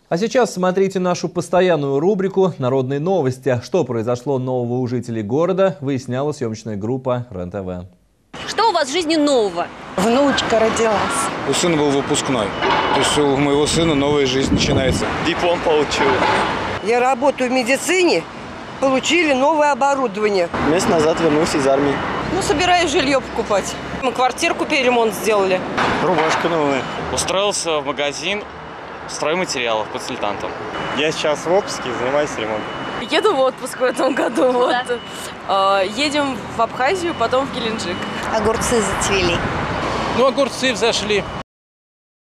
А сейчас смотрите нашу постоянную рубрику «Народные новости». Что произошло нового у жителей города, выясняла съемочная группа РЕН-ТВ. Что у вас в жизни нового? Внучка родилась. У сына был выпускной. То есть у моего сына новая жизнь начинается. Диплом получил. Я работаю в медицине, получили новое оборудование. Месяц назад вернулся из армии. Собираюсь жилье покупать. Мы квартиру купили, ремонт сделали. Рубашка новая. Устроился в магазин стройматериалов консультантом. Я сейчас в отпуске, занимаюсь ремонтом. Еду в отпуск в этом году. Едем в Абхазию, потом в Геленджик. Огурцы зацвели. Огурцы взошли.